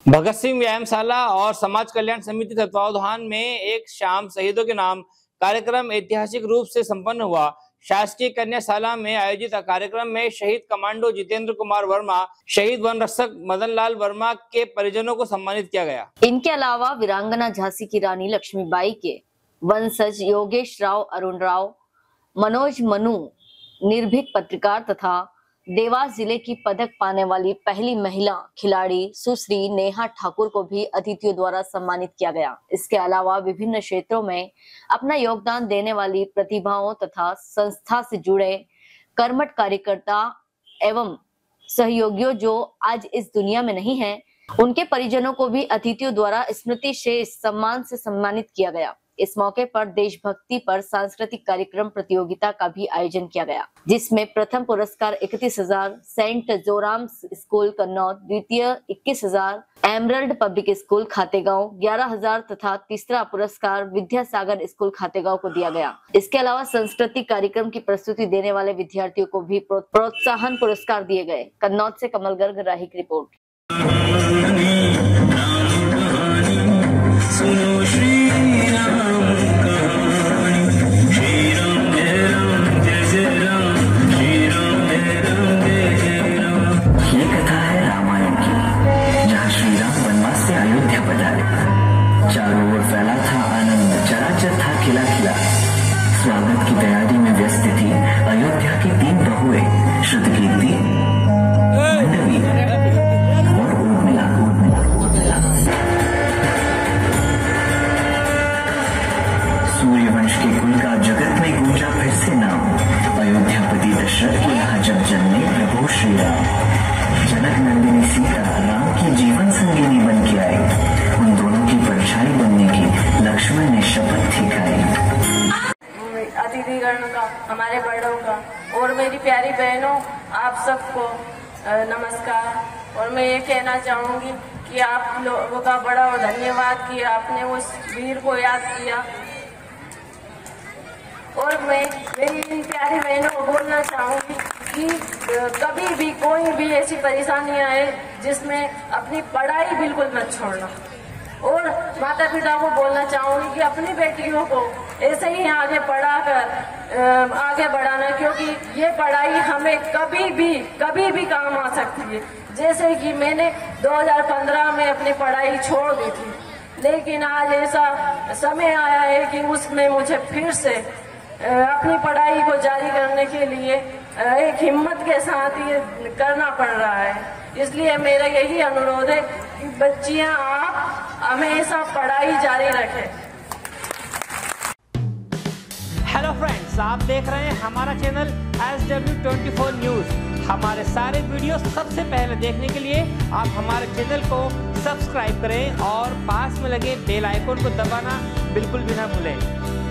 भगत सिंह व्यायामशाला और समाज कल्याण समिति तत्वावधान में एक शाम शहीदों के नाम कार्यक्रम ऐतिहासिक रूप से संपन्न हुआ। शासकीय कन्याशाला में आयोजित कार्यक्रम में शहीद कमांडो जितेंद्र कुमार वर्मा, शहीद वन रक्षक मदन लाल वर्मा के परिजनों को सम्मानित किया गया। इनके अलावा वीरांगना झांसी की रानी लक्ष्मीबाई के वंशज योगेश राव, अरुण राव, मनोज मनु, निर्भीक पत्रकार तथा देवास जिले की पदक पाने वाली पहली महिला खिलाड़ी सुश्री नेहा ठाकुर को भी अतिथियों द्वारा सम्मानित किया गया। इसके अलावा विभिन्न क्षेत्रों में अपना योगदान देने वाली प्रतिभाओं तथा संस्था से जुड़े कर्मठ कार्यकर्ता एवं सहयोगियों जो आज इस दुनिया में नहीं हैं, उनके परिजनों को भी अतिथियों द्वारा स्मृति शेष सम्मान से सम्मानित किया गया। इस मौके पर देशभक्ति पर सांस्कृतिक कार्यक्रम प्रतियोगिता का भी आयोजन किया गया, जिसमें प्रथम पुरस्कार 31,000 सेंट जोराम्स स्कूल कन्नौज, द्वितीय 21,000 एमरल्ड पब्लिक स्कूल खातेगांव, 11,000 तथा तीसरा पुरस्कार विद्यासागर स्कूल खातेगांव को दिया गया। इसके अलावा सांस्कृतिक कार्यक्रम की प्रस्तुति देने वाले विद्यार्थियों को भी प्रोत्साहन पुरस्कार दिए गए। कन्नौज से कमल गर्ग, राही की रिपोर्ट। चारों ओर फैला था आनंद, चराचर था खिला खिला। स्वागत की तैयारी में व्यस्त थी अयोध्या की 3 बहुएं, श्रुतकीर्ति, मंडवी और उर्मिला। सूर्यवंश के कुल का जगत में गूंजा फिर से नाम। अयोध्यापति दशरथ के यहाँ जब जन्मे प्रभु श्री राम, जनक नंदिनी सीता राम की जीवन संगिनी बन के आई। उन दोनों की परछाई बनने की लक्ष्मण ने शपथ थी खाई। अतिथिगण का, हमारे बड़ों का और मेरी प्यारी बहनों, आप सबको नमस्कार। और मैं ये कहना चाहूंगी कि आप लोगों का बड़ा धन्यवाद कि आपने उस वीर को याद किया। और मैं मेरी इन प्यारी बहनों को बोलना चाहूंगी कि कभी भी कोई भी ऐसी परेशानी आए जिसमें अपनी पढ़ाई बिल्कुल मत छोड़ना। और माता पिता को बोलना चाहूंगी कि अपनी बेटियों को ऐसे ही आगे पढ़ाकर आगे बढ़ाना, क्योंकि ये पढ़ाई हमें कभी भी काम आ सकती है। जैसे कि मैंने 2015 में अपनी पढ़ाई छोड़ दी थी, लेकिन आज ऐसा समय आया है कि उसमें मुझे फिर से अपनी पढ़ाई को जारी करने के लिए एक हिम्मत के साथ ये करना पड़ रहा है। इसलिए मेरा यही अनुरोध है कि बच्चियां आप हमेशा पढ़ाई जारी रखें। हेलो फ्रेंड्स, आप देख रहे हैं हमारा चैनल SW24 न्यूज। हमारे सारे वीडियो सबसे पहले देखने के लिए आप हमारे चैनल को सब्सक्राइब करें और पास में लगे बेल आइकन को दबाना बिल्कुल भी ना भूलें।